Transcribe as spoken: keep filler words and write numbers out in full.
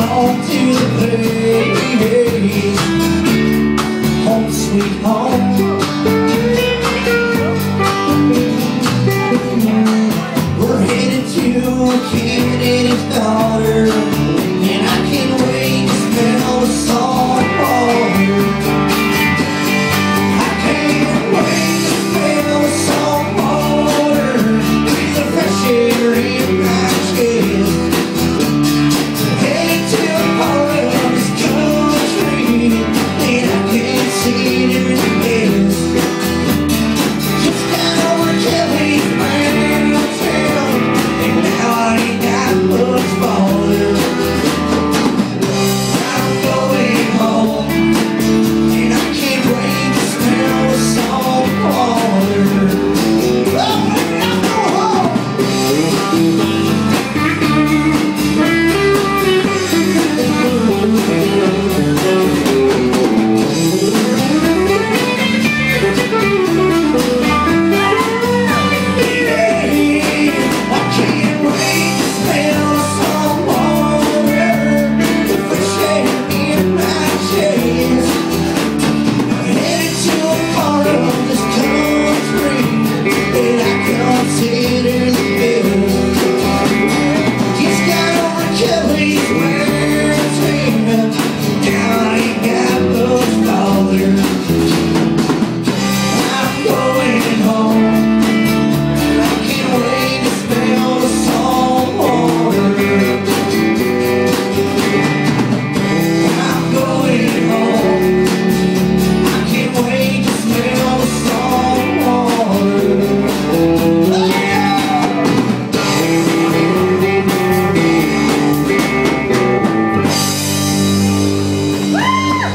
home to the place, home sweet home. We're headed to a kid and his daughter, and I can't wait to smell the salt water. I can't wait to smell the salt water, breathe the fresh air in my chest. Headed to a part of this country that I can't see it in the best. Just got over Kelly's mountain, and now I ain't got much farther. I'm going home, and I can't wait to smell the salt water. Oh, when I go home. Consider the bill. Just got over Kelly's